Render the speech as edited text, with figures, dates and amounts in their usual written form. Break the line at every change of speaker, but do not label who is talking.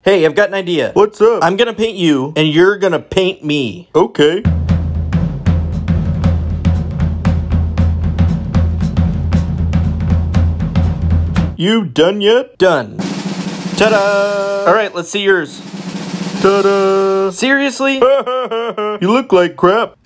Hey, I've got an idea.
What's up?
I'm gonna paint you, and you're gonna paint me.
Okay. You done yet?
Done. Ta-da! Alright, let's see yours.
Ta-da!
Seriously?
You look like crap.